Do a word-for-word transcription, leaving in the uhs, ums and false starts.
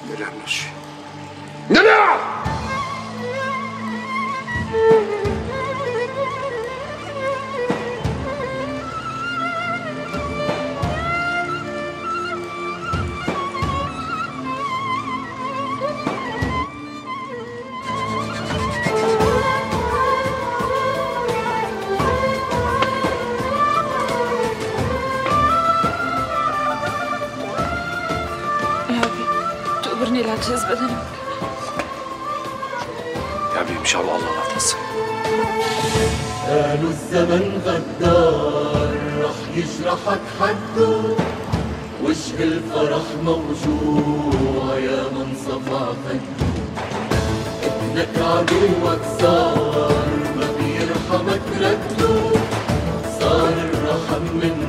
دلع ماشي دلع. لا تهز بدنك يا حبيبي، ان شاء الله الله لا تهز. قالوا الزمن غدار رح يجرحك حده، وجه الفرح موجوع يا من صفع خده. ابنك عدوك صار ما بيرحمك رده، صار الرحم من